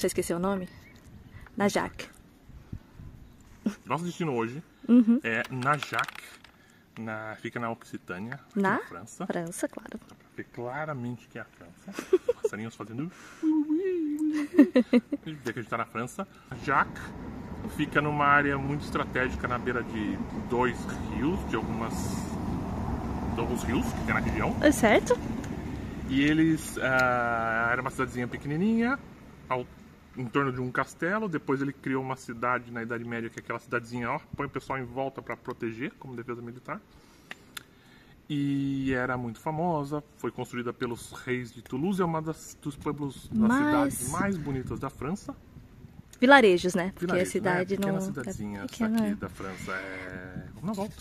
você esqueceu o nome? Najac. Nosso destino hoje é Najac, fica na Occitânia, na França. França, claro. Dá pra ver claramente que é a França. Passarinhos fazendo... A gente vê que a gente tá na França. Najac fica numa área muito estratégica na beira de dois rios, de alguns rios que tem na região. É certo? E eles... era uma cidadezinha pequenininha, em torno de um castelo. Depois ele criou uma cidade na Idade Média, que é aquela cidadezinha, ó, põe o pessoal em volta para proteger, como defesa militar. E era muito famosa, foi construída pelos reis de Toulouse, é uma dos pueblos, das cidades mais bonitas da França. Vilarejos, né? Porque Vilarejos, a cidade né? Pequenas não... cidadezinhas pequena... aqui da França. Vamos na volta.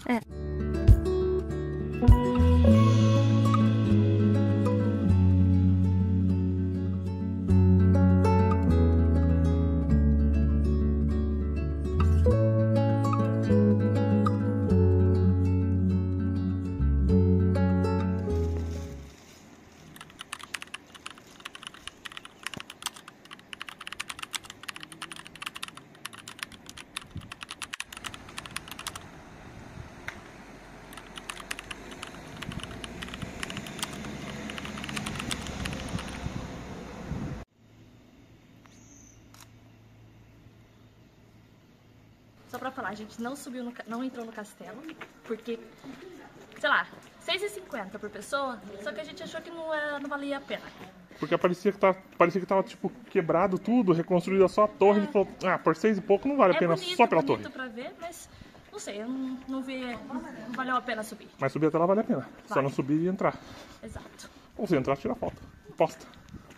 Só pra falar, a gente não subiu, não entrou no castelo, porque, sei lá, R$6,50 por pessoa, só que a gente achou que não valia a pena. Porque parecia que tava tipo quebrado tudo, reconstruída só a torre. Ele falou, por 6 e pouco não vale a pena bonito, só pela torre. É bonito pra ver, mas não sei, eu não valeu a pena subir. Mas subir até lá vale a pena, só não subir e entrar. Exato. Ou se entrar, tira foto, posta.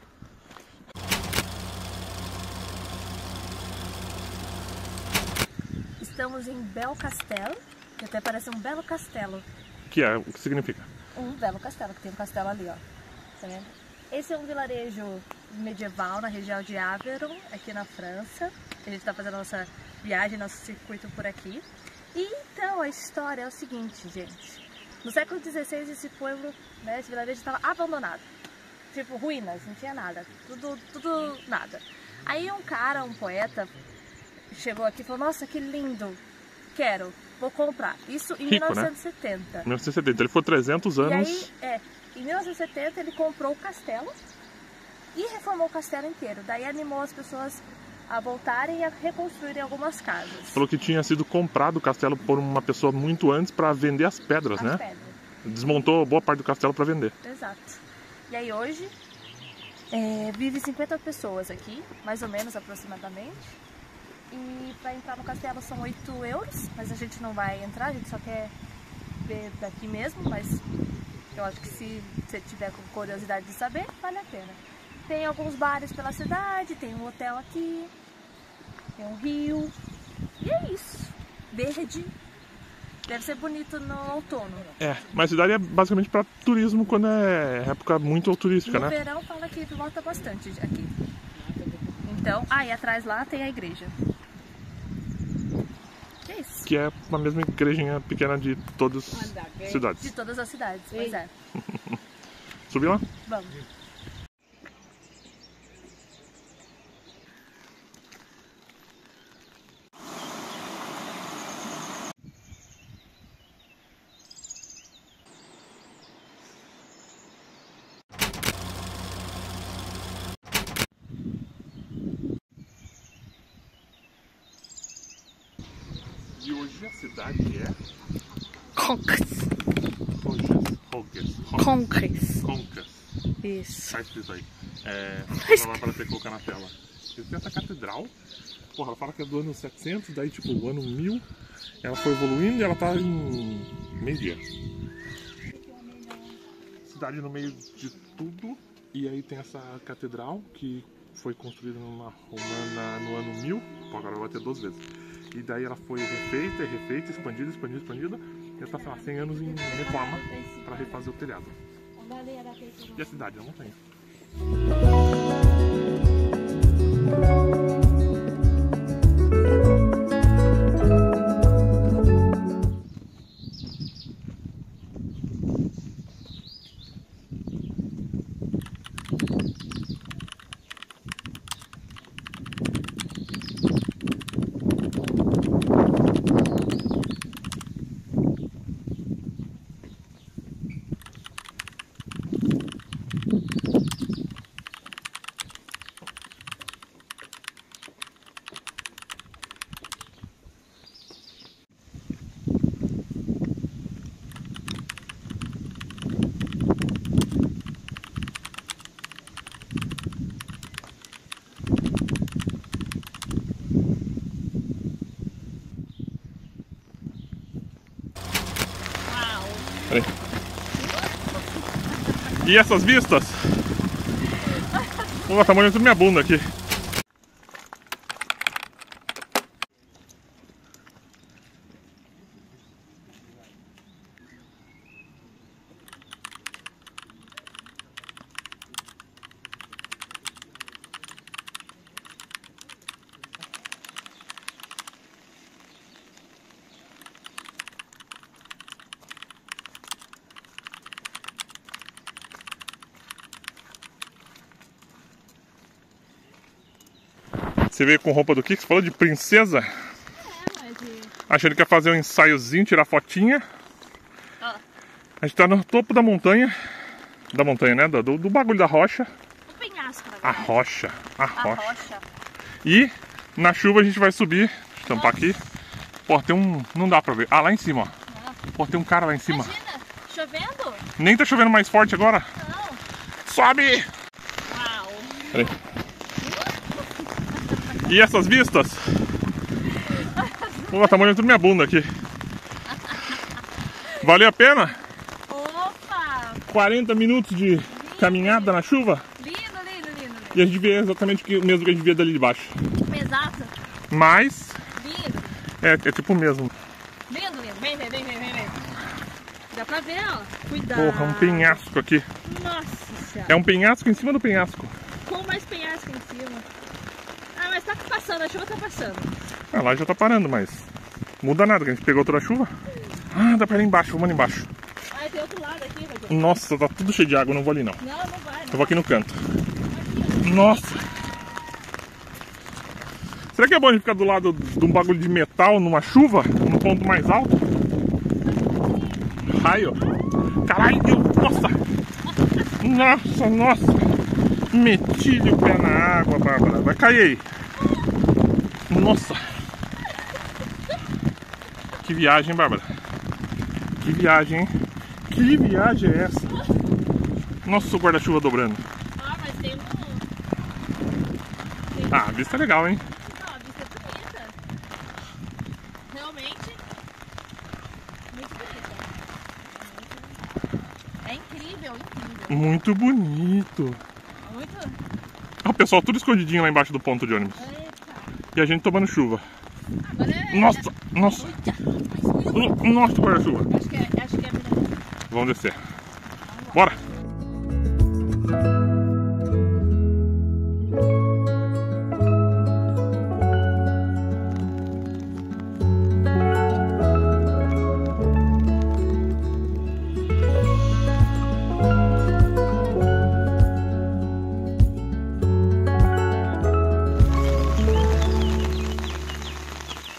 Estamos em Bel Castel, que até parece um belo castelo. O que significa? Um belo castelo, que tem um castelo ali, ó. Tá vendo? Esse é um vilarejo medieval na região de Aveyron, aqui na França. A gente tá fazendo a nossa viagem, nosso circuito por aqui. E então a história é o seguinte, gente. No século XVI esse pueblo, né, esse vilarejo estava abandonado. Tipo, ruínas, não tinha nada. Tudo nada. Aí um poeta, chegou aqui e falou, nossa, que lindo, vou comprar. Isso em 1970. Né? 1970, ele foi 300 anos. E aí, em 1970 ele comprou o castelo e reformou o castelo inteiro. Daí animou as pessoas a voltarem e a reconstruírem algumas casas. Falou que tinha sido comprado o castelo por uma pessoa muito antes para vender as pedras, né? Pedras. Desmontou boa parte do castelo para vender. Exato. E aí hoje vive 50 pessoas aqui, mais ou menos, aproximadamente. E para entrar no castelo são 8 euros, mas a gente não vai entrar, a gente só quer ver daqui mesmo, mas eu acho que se você tiver com curiosidade de saber, vale a pena. Tem alguns bares pela cidade, tem um hotel aqui, tem um rio, e é isso. Verde, deve ser bonito no outono. Mas a cidade é basicamente para turismo quando é época muito turística, né? No verão fala que volta bastante aqui. Então, e atrás lá tem a igreja. Que é isso? Que é a mesma igrejinha pequena de todas as cidades. De todas as cidades, pois é. Subir lá? Vamos. E hoje a cidade é... Conques. Isso. Tá escrito aí. Lá para você colocar na tela. Tem essa catedral. Porra, ela fala que é do ano 700, daí tipo o ano 1000. Ela foi evoluindo e ela tá em meio-dia. Cidade no meio de tudo. E aí tem essa catedral que foi construída numa romana no ano 1000. Pô, agora vai ter 2 vezes. E daí ela foi refeita, expandida. E ela tá, sei lá, 100 anos em reforma para refazer o telhado. E a cidade, a montanha. Peraí. E essas vistas? Pô, tá molhando tudo minha bunda aqui. Você veio com roupa do que? Você falou de princesa? Achando que ia fazer um ensaiozinho, tirar fotinha. A gente tá no topo da montanha. Da montanha, né? Do bagulho da rocha. O penhasco, a rocha. E na chuva a gente vai subir. Deixa eu tampar aqui. Pô, tem um... Não dá pra ver. Ah, lá em cima, ó. Pô, tem um cara lá em cima. Imagina, chovendo? Nem tá chovendo mais forte agora. Não. Sobe! Uau. Peraí. E essas vistas? Pô, tá molhando tudo minha bunda aqui. Valeu a pena? Opa! 40 minutos de caminhada na chuva. Lindo, lindo, lindo. E a gente vê exatamente o mesmo que a gente vê dali de baixo. Exato. Mas Lindo. é tipo o mesmo. Lindo, lindo. Vem. Dá pra ver, ó. Cuidado. Porra, um penhasco aqui. Nossa senhora. É um penhasco em cima do penhasco. Com mais penhasco em cima. Ah, mas tá passando, a chuva tá passando. Ah, lá já tá parando, mas muda nada, que a gente pegou toda a chuva. Ah, dá pra ir lá embaixo, vamos ali embaixo. Ah, tem outro lado aqui, Rogério. Nossa, tá tudo cheio de água, eu não vou ali não. Não vai. Eu vou aqui no canto. Nossa! Será que é bom a gente ficar do lado de um bagulho de metal numa chuva? No ponto mais alto? Raio! Caralho! Nossa! Nossa! Meti o pé na água, Bárbara. Vai cair aí. Nossa! Que viagem, Bárbara. Que viagem, hein? Que viagem é essa? Nossa, o guarda-chuva dobrando. Ah, mas tem um... Ah, a vista é legal, hein? Não, a vista é bonita. Realmente, muito bonita. É incrível, incrível. Muito bonito. Muito... Ah, o pessoal tudo escondidinho lá embaixo do ponto de ônibus. Eita. E a gente tomando chuva. Agora é... Nossa, nossa. Nossa, guarda-chuva. Acho que é melhor. Vamos descer. Bora!